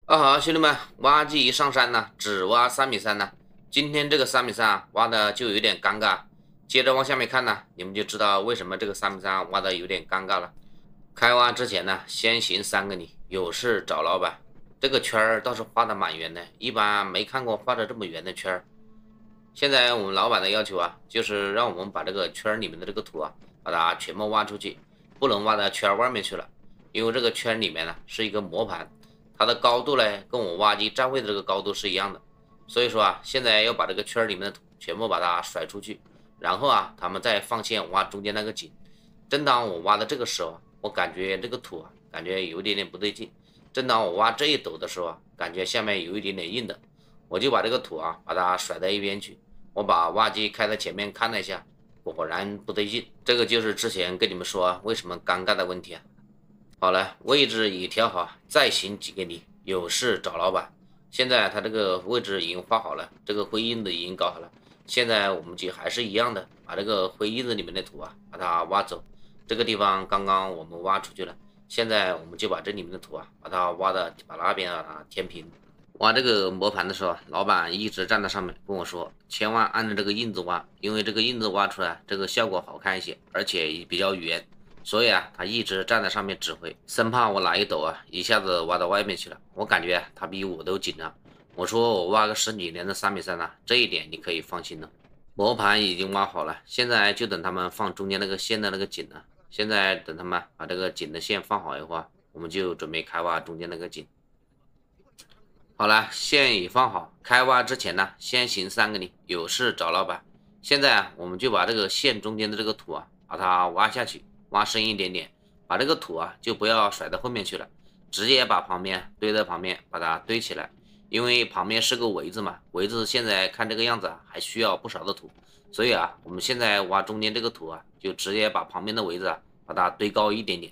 好，兄弟们，挖机一上山呢，只挖3.3米呢。今天这个3.3米啊，挖的就有点尴尬。接着往下面看呢，你们就知道为什么这个3.3米挖的有点尴尬了。开挖之前呢，先行3个里，有事找老板。这个圈儿倒是画的蛮圆的，一般没看过画的这么圆的圈儿。现在我们老板的要求啊，就是让我们把这个圈儿里面的这个土啊，把它全部挖出去，不能挖到圈儿外面去了，因为这个圈里面呢是一个磨盘。它的高度呢，跟我挖机站位的这个高度是一样的，所以说啊，现在要把这个圈里面的土全部把它甩出去，然后啊，他们再放线挖中间那个井。正当我挖的这个时候啊，我感觉这个土啊，感觉有一点点不对劲。正当我挖这一斗的时候啊，感觉下面有一点点硬的，我就把这个土啊，把它甩到一边去。我把挖机开在前面看了一下，果然不对劲。这个就是之前跟你们说为什么尴尬的问题啊。好了，位置已调好，再行几个里，有事找老板。现在他这个位置已经画好了，这个灰印子已经搞好了。现在我们就还是一样的，把这个灰印子里面的土啊，把它挖走。这个地方刚刚我们挖出去了，现在我们就把这里面的土啊，把它挖的，把那边啊填平。挖这个磨盘的时候，老板一直站在上面跟我说，千万按照这个印子挖，因为这个印子挖出来这个效果好看一些，而且也比较圆。所以啊，他一直站在上面指挥，生怕我哪一斗啊一下子挖到外面去了。我感觉他比我都紧张。我说我挖个10几年的3.3米了，这一点你可以放心了。磨盘已经挖好了，现在就等他们放中间那个线的那个井了。现在等他们把这个井的线放好以后啊，我们就准备开挖中间那个井。好了，线已放好，开挖之前呢，先行3个里，有事找老板。现在啊，我们就把这个线中间的这个土啊，把它挖下去。挖深一点点，把这个土啊就不要甩到后面去了，直接把旁边堆在旁边，把它堆起来。因为旁边是个围子嘛，围子现在看这个样子啊，还需要不少的土，所以啊，我们现在挖中间这个土啊，就直接把旁边的围子啊，把它堆高一点点。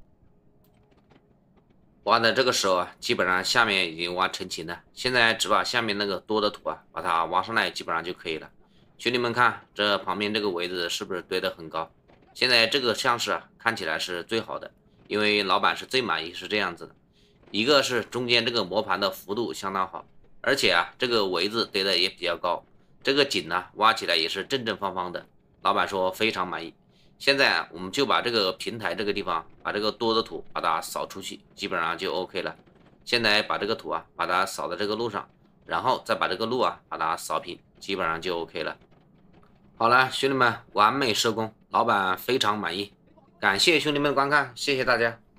挖的这个时候啊，基本上下面已经挖成型了，现在只把下面那个多的土啊，把它挖上来，基本上就可以了。兄弟们看，这旁边这个围子是不是堆得很高？现在这个像是啊，看起来是最好的，因为老板是最满意是这样子的。一个是中间这个磨盘的幅度相当好，而且啊，这个围子堆的也比较高，这个井呢挖起来也是正正方方的，老板说非常满意。现在啊，我们就把这个平台这个地方，把这个多的土把它扫出去，基本上就 OK 了。现在把这个土啊，把它扫到这个路上，然后再把这个路啊，把它扫平，基本上就 OK 了。好了，兄弟们，完美收工，老板非常满意，感谢兄弟们的观看，谢谢大家。